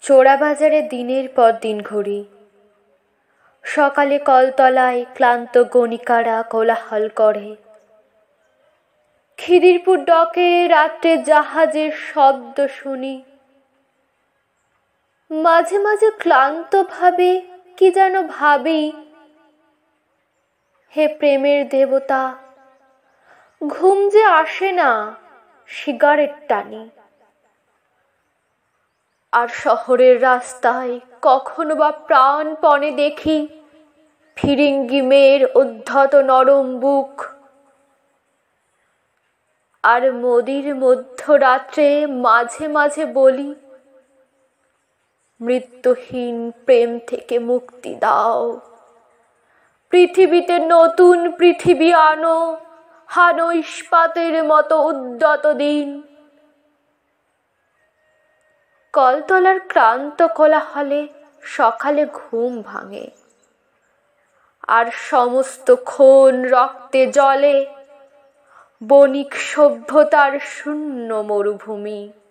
চোরাবাজারে দিনের পর দিন ঘুরি। সকালে কলতলায় ক্লান্ত গণিকারা কোলাহল করে, খিদিরপুর ডকে রাত্রে জাহাজের শব্দ শুনি। মাঝে মাঝে ক্লান্ত ভাবে কি যেন ভাবি, হে প্রেমের দেবতা, ঘুম যে আসে না, সিগারেট টানি। আর শহরের রাস্তায় কখনো বা প্রাণপণে দেখি ফিরিঙ্গি মেয়ের উদ্ধত নরম বুক। আর মোদির মধ্যরাত্রে মাঝে মাঝে বলি, মৃত্যুহীন প্রেম থেকে মুক্তি দাও, পৃথিবীতে নতুন পৃথিবী আনো, হানো ইস্পাতের মতো উদ্যত দিন। কলতলার ক্লান্ত কোলাহলে সকালে ঘুম ভাঙে, আর সমস্ত খুন রক্তে জলে বণিক সভ্যতার শূন্য মরুভূমি।